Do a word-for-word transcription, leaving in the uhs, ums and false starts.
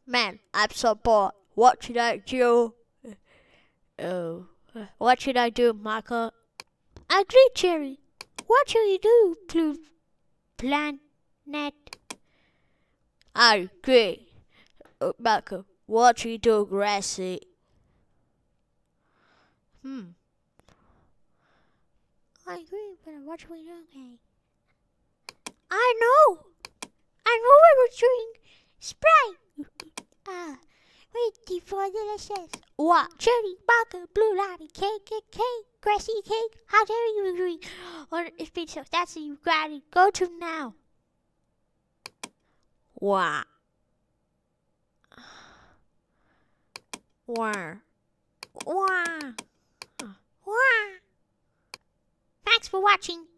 Man, I'm so bored. What should I do? Oh, what should I do, Michael? I agree, Cherry. What should you do, Blue Planet? I agree, uh, Michael. What should you do, Grassy? Hmm. I agree, but what should we do? Okay. I know. I know what we're doing. Sprite. Ah, wait for delicious. What? Cherry, Michael, Blue Light, cake, cake, cake, Grassy cake. How dare you agree on it's been so that's you got to go to now. Wow. Wow. Wow. Wow. Thanks for watching.